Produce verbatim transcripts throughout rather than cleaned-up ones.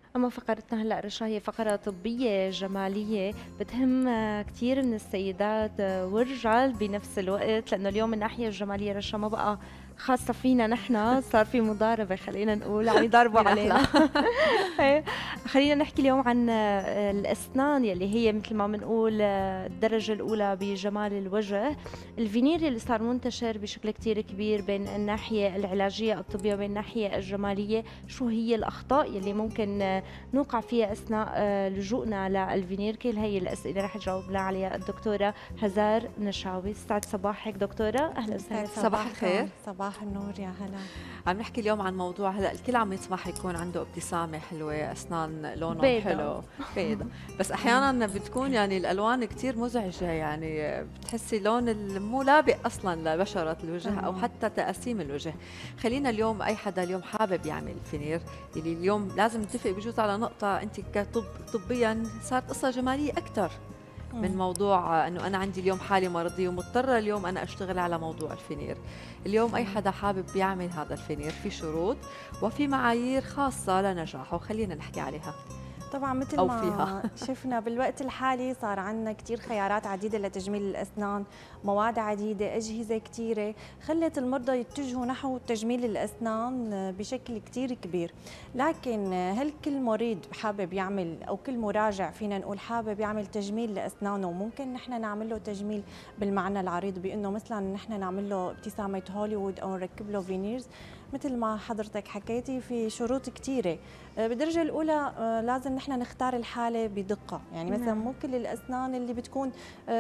أما فقرتنا هلأ رشا هي فقرة طبية جمالية بتهم كثير من السيدات والرجال بنفس الوقت، لأنه اليوم من الناحية الجمالية رشا ما بقى خاصة فينا نحن، صار في مضاربة خلينا نقول، عم يضربوا مين أحلى؟ علينا. إيه. خلينا نحكي اليوم عن الأسنان يلي هي مثل ما بنقول الدرجة الأولى بجمال الوجه. الفينير اللي صار منتشر بشكل كتير كبير بين الناحية العلاجية الطبية وبين الناحية الجمالية، شو هي الأخطاء يلي ممكن نوقع فيها أثناء آه، لجوءنا للفينير؟ كل هي الأسئلة رح تجاوب لنا عليها الدكتورة هزار نشاوي. سعد صباحك دكتورة، أهلا وسهلا فيك. صباح الخير. صباح النور يا هلا. عم نحكي اليوم عن موضوع هلا الكل عم يطمح يكون عنده ابتسامة حلوة، أسنان لونهم بيضة. حلو بيضة، بس أحيانا بتكون يعني الألوان كتير مزعجة، يعني بتحسي لون ال- مو لابق أصلا لبشرة الوجه أو حتى تقاسيم الوجه. خلينا اليوم أي حدا اليوم حابب يعمل فينير، اللي اليوم لازم نتفق بجوز على نقطة، أنت كطب طبيا صارت قصة جمالية أكثر من موضوع انه انا عندي اليوم حالة مرضية ومضطرة اليوم انا اشتغل على موضوع الفينير. اليوم اي حدا حابب يعمل هذا الفينير في شروط وفي معايير خاصة لنجاحه، خلينا نحكي عليها. طبعا مثل أو ما فيها. شفنا بالوقت الحالي صار عندنا كثير خيارات عديدة لتجميل الأسنان، مواد عديدة، أجهزة كثيرة خلت المرضى يتجهوا نحو تجميل الأسنان بشكل كثير كبير. لكن هل كل مريض حابب يعمل أو كل مراجع فينا نقول حابب يعمل تجميل لأسنانه؟ ممكن نحن نعمل له تجميل بالمعنى العريض بأنه مثلا نحن نعمل له ابتسامة هوليوود أو نركب له فينيرز. مثل ما حضرتك حكيتي في شروط كثيرة. بالدرجة الأولى لازم نحن نختار الحالة بدقة، يعني مثلا مو كل الأسنان اللي بتكون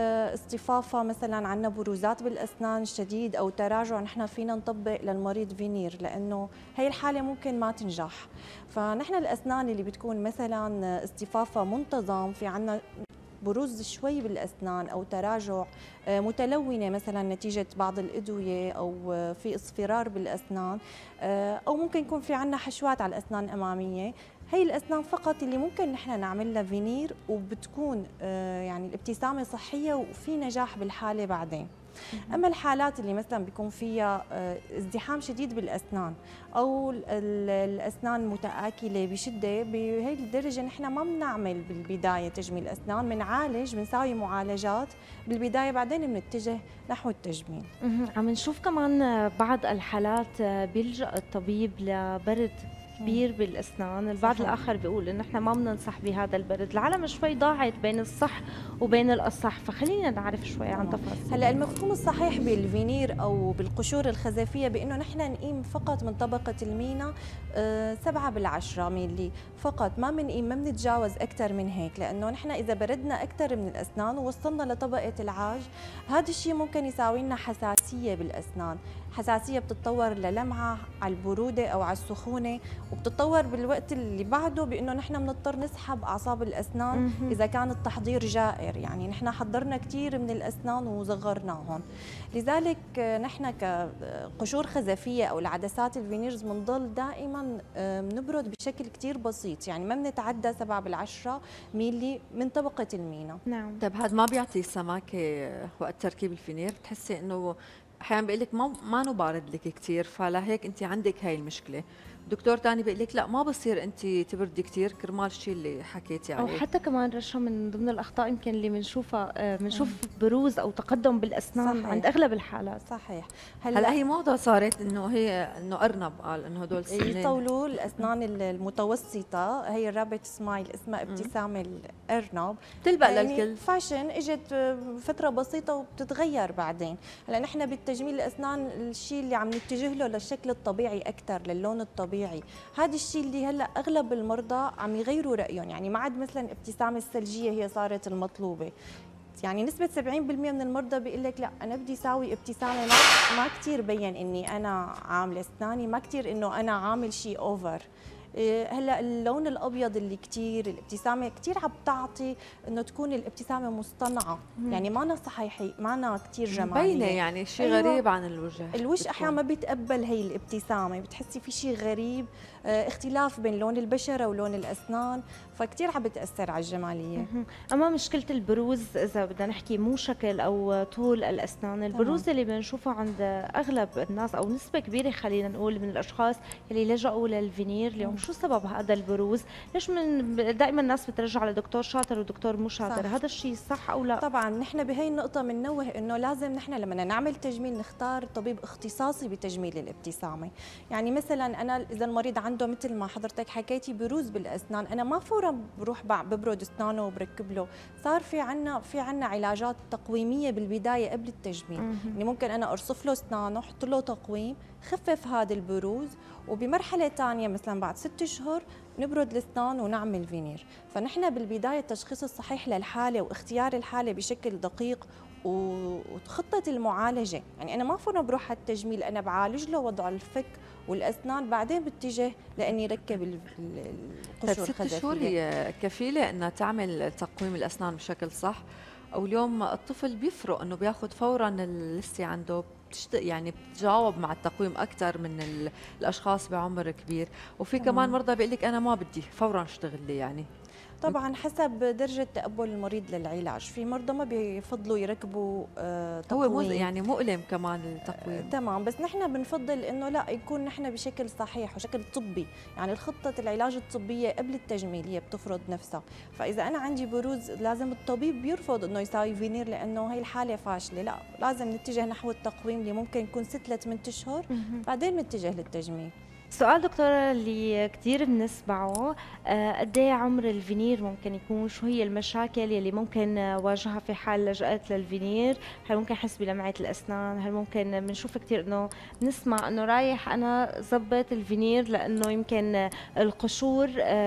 اصطفافها مثلا عندنا بروزات بالأسنان شديد أو تراجع نحن فينا نطبق للمريض فينير، لأنه هي الحالة ممكن ما تنجح. فنحن الأسنان اللي بتكون مثلا اصطفافها منتظم، في عندنا بروز شوي بالأسنان أو تراجع متلونة مثلا نتيجة بعض الأدوية أو في اصفرار بالأسنان، أو ممكن يكون في عنا حشوات على الأسنان الأمامية، هي الأسنان فقط اللي ممكن نحن نعمل لها فينير وبتكون يعني الابتسامة صحية وفي نجاح بالحالة بعدين. اما الحالات اللي مثلا بيكون فيها ازدحام شديد بالاسنان او الاسنان متآكله بشده، بهي الدرجه نحن ما بنعمل بالبدايه تجميل اسنان، بنعالج بنساوي معالجات بالبدايه بعدين بنتجه نحو التجميل. عم نشوف كمان بعض الحالات بيلجأ الطبيب لبرد كبير بالاسنان، البعض صحيح. الاخر بيقول انه احنا ما بننصح بهذا البرد. العالم شوي ضاعت بين الصح وبين الاصح، فخلينا نعرف شوي عن تفاصيل. هلا المفهوم الصحيح بالفينير او بالقشور الخزفيه بانه نحن نقيم فقط من طبقه المينا أه سبعة بالعشرة ميلي فقط، ما بنقيم ما بنتجاوز اكثر من هيك، لانه نحن اذا بردنا اكثر من الاسنان ووصلنا لطبقه العاج هذا الشيء ممكن يساوي لنا حساسيه بالاسنان. حساسيه بتتطور للمعه على البروده او على السخونه، وبتتطور بالوقت اللي بعده بانه نحن بنضطر نسحب اعصاب الاسنان اذا كان التحضير جائر، يعني نحن حضرنا كثير من الاسنان وصغرناهم. لذلك نحن كقشور خزفيه او العدسات الفينيرز بنضل دائما بنبرد بشكل كثير بسيط، يعني ما بنتعدى سبعة بالعشرة ميلي من طبقه المينا. نعم. طيب هذا ما بيعطي سماكة وقت تركيب الفينير؟ بتحسي انه احيانا بيقول لك ما ما نو بارد لك كثير فلهيك انت عندك هاي المشكله، دكتور تاني بيقول لك لا ما بصير انت تبردي كثير كرمال الشيء اللي حكيتي عليه. او حتى كمان رشا من ضمن الاخطاء يمكن اللي بنشوفها بنشوف بروز او تقدم بالاسنان صحيح. عند اغلب الحالات. صحيح. هلا, هلا هي موضه صارت انه هي انه ارنب قال انه هدول السنين يطولوا الاسنان المتوسطه، هي الرابت سمايل اسمها ابتسامه الارنب، بتلبق يعني للكل. فاشن اجت فتره بسيطه وبتتغير بعدين. هلا نحن بالتجميل الاسنان الشيء اللي عم نتجه له للشكل الطبيعي اكثر، للون الطبيعي، هذا الشيء اللي هلا اغلب المرضى عم يغيروا رايهم، يعني ما عاد مثلا الابتسامه الثلجيه هي صارت المطلوبه. يعني نسبة سبعين بالمئة من المرضى بيقول لك لا أنا بدي ساوي ابتسامة ما ما كثير بين إني أنا عاملة أسناني، ما كثير إنه أنا عامل شيء أوفر. هلا اللون الابيض اللي كثير الابتسامه كثير عم تعطي انه تكون الابتسامه مصطنعه، مم. يعني ما أنا صحيحي ما أنا كثير جماليه مبينه، يعني شيء أيوة. غريب عن الوجه. الوجه احيانا ما بيتقبل هي الابتسامه، بتحسي في شيء غريب، اه اختلاف بين لون البشره ولون الاسنان، فكتير عم بتاثر على الجماليه. اما مشكله البروز اذا بدنا نحكي مو شكل او طول الاسنان، البروز طبعا. اللي بنشوفه عند اغلب الناس او نسبه كبيره خلينا نقول من الاشخاص اللي لجأوا للفينير اليوم شو سبب هذا البروز؟ ليش من دائما الناس بترجع لدكتور شاطر ودكتور مو شاطر؟ صح. هذا الشيء صح او لا؟ طبعا نحن بهي النقطة بننوه انه لازم نحن لما نعمل تجميل نختار طبيب اختصاصي بتجميل الابتسامة. يعني مثلا انا اذا المريض عنده مثل ما حضرتك حكيتي بروز بالاسنان، انا ما فورا بروح ببرد اسنانه وبركب له، صار في عنا في عنا علاجات تقويمية بالبداية قبل التجميل. يعني ممكن انا ارصف له اسنانه، احط له تقويم، خفف هذا البروز، وبمرحلة ثانية مثلا بعد ست اشهر نبرد الاسنان ونعمل فينير. فنحن بالبدايه التشخيص الصحيح للحاله واختيار الحاله بشكل دقيق وخطه المعالجه، يعني انا ما فورا بروح على التجميل، انا بعالج له وضع الفك والاسنان بعدين باتجه لاني ركب القشور الخزفيه. ست شهور هي كفيله انها تعمل تقويم الاسنان بشكل صح؟ او اليوم الطفل بيفرق انه بياخذ فورا لسه عنده يعني بتجاوب مع التقويم اكثر من الاشخاص بعمر كبير، وفي كمان مرضى بيقول لك انا ما بدي فورا اشتغل لي يعني. طبعا حسب درجه تقبل المريض للعلاج، في مرضى ما بيفضلوا يركبوا آه تقويم، هو يعني مؤلم كمان التقويم. آه تمام، بس نحن بنفضل انه لا يكون نحن بشكل صحيح وشكل طبي، يعني الخطه العلاج الطبيه قبل التجميل هي بتفرض نفسها. فاذا انا عندي بروز لازم الطبيب بيرفض انه يساوي فينير لانه هي الحاله فاشله، لا لازم نتجه نحو التقويم اللي ممكن يكون ست لثمان اشهر بعدين نتجه للتجميل. سؤال دكتورة اللي كثير بنسمعه، قد ايه عمر الفينير ممكن يكون؟ شو هي المشاكل يلي ممكن واجهها في حال لجأت للفينير؟ هل ممكن احس بلمعة الاسنان؟ هل ممكن بنشوف كثير انه نسمع انه رايح انا ظبط الفينير لانه يمكن القشور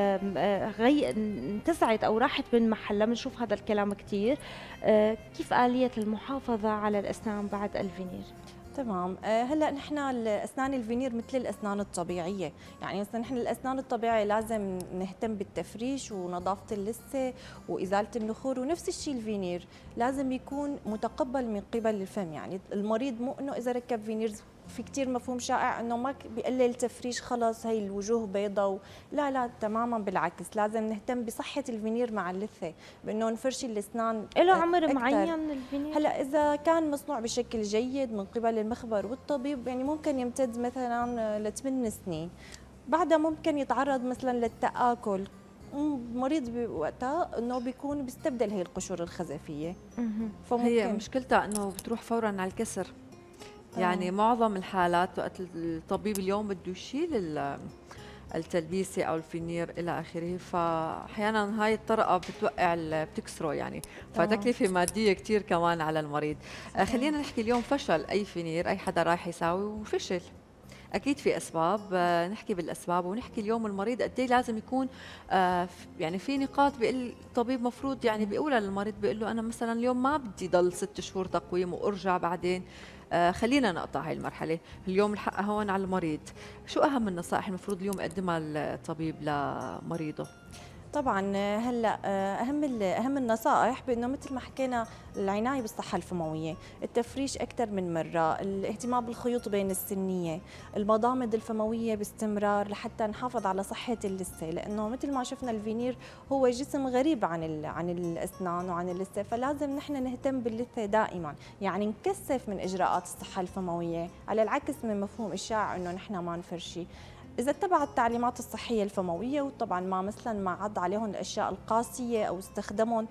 غي انتزعت او راحت من محلها؟ بنشوف هذا الكلام كثير. كيف آلية المحافظة على الاسنان بعد الفينير؟ تمام، هلا نحن الاسنان الفينير مثل الاسنان الطبيعيه، يعني مثلا نحن الاسنان الطبيعيه لازم نهتم بالتفريش ونظافه اللثه وازاله النخور، ونفس الشيء الفينير لازم يكون متقبل من قبل الفم. يعني المريض مو انه اذا ركب فينير، في كثير مفهوم شائع انه ما بيقلل التفريش خلص هي الوجوه بيضاء، لا لا تماما بالعكس، لازم نهتم بصحه الفينير مع اللثه بانه نفرشي الاسنان. له عمر أكتر. معين الفينير؟ هلا اذا كان مصنوع بشكل جيد من قبل المخبر والطبيب يعني ممكن يمتد مثلا لثمان سنين، بعدها ممكن يتعرض مثلا للتآكل، مريض بوقتها انه بيكون بيستبدل هي القشور الخزفيه. هي مشكلتها انه بتروح فورا على الكسر. يعني معظم الحالات وقت الطبيب اليوم بده يشيل التلبيسه او الفينير الى اخره، فاحيانا هاي الطرقه بتوقع بتكسره يعني، فتكلفه ماديه كثير كمان على المريض. خلينا نحكي اليوم فشل اي فينير اي حدا رايح يساوي وفشل، اكيد في اسباب، نحكي بالاسباب ونحكي اليوم المريض قد ايه لازم يكون يعني في نقاط بيقول الطبيب مفروض يعني بيقولها للمريض، بيقول له انا مثلا اليوم ما بدي ضل ست شهور تقويم وارجع بعدين، خلينا نقطع هاي المرحله، اليوم الحق هون على المريض. شو اهم النصائح المفروض اليوم يقدمها الطبيب لمريضه؟ طبعا هلا اهم اهم النصائح بانه مثل ما حكينا العنايه بالصحه الفمويه، التفريش اكثر من مره، الاهتمام بالخيوط بين السنيه، المضامض الفمويه باستمرار لحتى نحافظ على صحه اللثه، لانه مثل ما شفنا الفينير هو جسم غريب عن عن الاسنان وعن اللثه، فلازم نحن نهتم باللثه دائما، يعني نكثف من اجراءات الصحه الفمويه، على العكس من مفهوم الشائع انه نحن ما نفرشي. إذا اتبع التعليمات الصحية الفموية وطبعا ما مثلا ما عض عليهم الأشياء القاسية أو استخدمهم،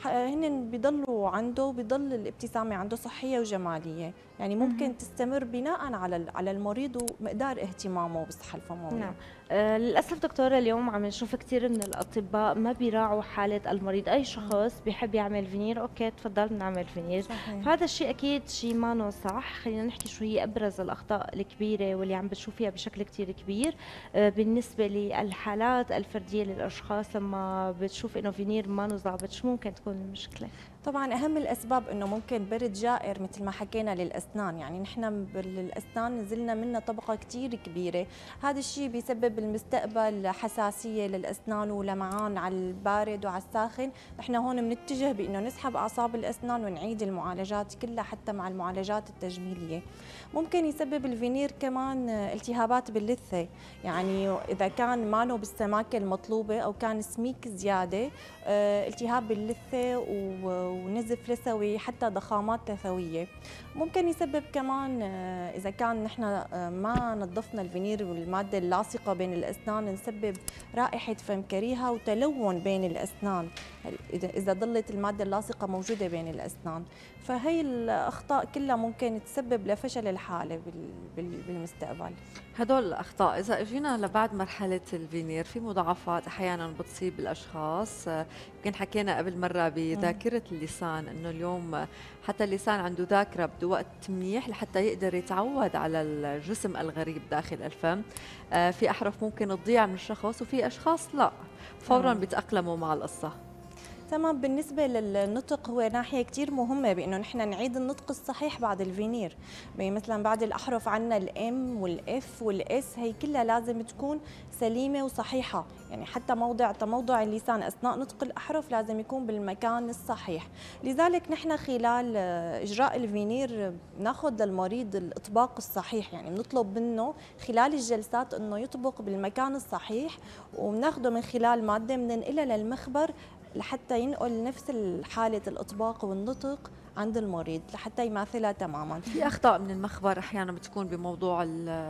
هن بيضلوا عنده بيضل الابتسامة عنده صحية وجمالية، يعني ممكن تستمر بناء على على المريض ومقدار اهتمامه بالصحة الفموية. نعم. آه للأسف دكتورة اليوم عم نشوف كثير من الأطباء ما بيراعوا حالة المريض، أي شخص بيحب يعمل فينير أوكي تفضل نعمل فينير، صحيح. فهذا الشيء أكيد شيء ما صح. خلينا نحكي شو هي أبرز الأخطاء الكبيرة واللي عم بتشوفيها بشكل كثير كبير آه بالنسبة للحالات الفردية للأشخاص لما بتشوف إنه فينير ما ظابط، شو ممكن تكون المشكلة؟ طبعا اهم الاسباب انه ممكن برد جائر مثل ما حكينا للاسنان، يعني نحن بالاسنان نزلنا منها طبقه كثير كبيره، هذا الشيء بيسبب بالمستقبل حساسيه للاسنان ولمعان على البارد وعلى الساخن، نحن هون بنتجه بانه نسحب اعصاب الاسنان ونعيد المعالجات كلها حتى مع المعالجات التجميليه. ممكن يسبب الفينير كمان التهابات باللثه، يعني اذا كان مانو بالسماكه المطلوبه او كان سميك زياده، التهاب باللثه ونزف لثوي حتى ضخامات لثويه. ممكن يسبب كمان اذا كان نحن ما نظفنا الفينير والماده اللاصقه بين بين الاسنان نسبب رائحه فم كريهه وتلون بين الاسنان اذا اذا ظلت الماده اللاصقه موجوده بين الاسنان. فهي الاخطاء كلها ممكن تسبب لفشل الحاله بالمستقبل. هدول الاخطاء اذا اجينا لبعد مرحله الفينير في مضاعفات احيانا بتصيب الاشخاص. يمكن حكينا قبل مره بذاكره اللسان انه اليوم حتى اللسان عنده ذاكره بده وقت منيح لحتى يقدر يتعود على الجسم الغريب داخل الفم. في احرف ممكن تضيع من الشخص وفي اشخاص لا فورا بيتاقلموا مع القصه. تمام. بالنسبة للنطق هو ناحية كتير مهمة بأنه نحن نعيد النطق الصحيح بعد الفينير. مثلا بعد الأحرف عنا الام والإف والإس هي كلها لازم تكون سليمة وصحيحة، يعني حتى موضع تموضع اللسان أثناء نطق الأحرف لازم يكون بالمكان الصحيح. لذلك نحن خلال إجراء الفينير ناخذ للمريض الإطباق الصحيح، يعني بنطلب منه خلال الجلسات أنه يطبق بالمكان الصحيح، وبناخده من خلال مادة بننقلها للمخبر لحتى ينقل نفس حالة الإطباق والنطق عند المريض لحتى يماثلها تماما. في أخطاء من المخبر أحيانا بتكون بموضوع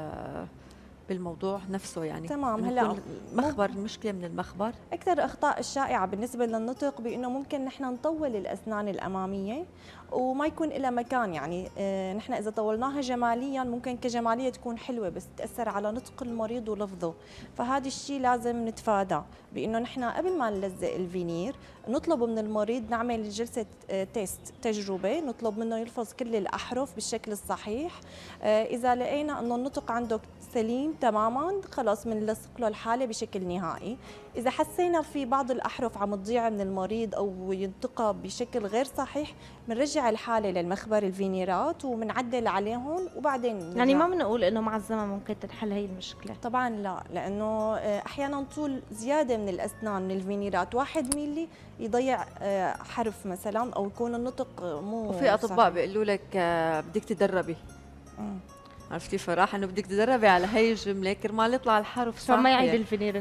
بالموضوع نفسه، يعني تمام. هلا مخبر المشكله من المخبر. اكثر الاخطاء الشائعه بالنسبه للنطق بانه ممكن نحن نطول الاسنان الاماميه وما يكون لها مكان، يعني اه نحن اذا طولناها جماليا ممكن كجماليه تكون حلوه بس تاثر على نطق المريض ولفظه، فهذا الشيء لازم نتفادى بانه نحن قبل ما نلزق الفينير نطلب من المريض نعمل جلسه اه تيست تجربه، نطلب منه يلفظ كل الاحرف بالشكل الصحيح. اه اذا لقينا انه النطق عنده سليم تماما خلاص بنلصق له الحاله بشكل نهائي. اذا حسينا في بعض الاحرف عم تضيع من المريض او ينطقها بشكل غير صحيح بنرجع الحاله للمخبر الفينيرات وبنعدل عليهم وبعدين يعني ما بنقول انه مع الزمن ممكن تنحل هي المشكله؟ طبعا لا، لانه احيانا طول زياده من الاسنان من الفينيرات واحد ميلي يضيع حرف مثلا او يكون النطق مو وفي اطباء بيقولوا لك بدك تدربي. مم. عرفتي فراح انه بدك تدربي على هي الجمله كرمال يطلع الحرف صح، فما يعيد الفينير.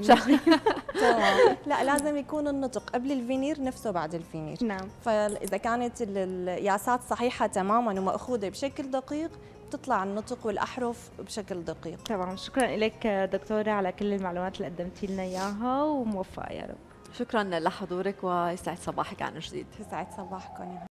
لا لازم يكون النطق قبل الفينير نفسه بعد الفينير. نعم. فاذا كانت الياسات صحيحه تماما وماخوذه بشكل دقيق بتطلع النطق والاحرف بشكل دقيق. طبعا. شكرا لك دكتوره على كل المعلومات اللي قدمتي لنا اياها وموفقه يا رب. شكرا لحضورك ويسعد صباحك عن جديد. يسعد صباحكم.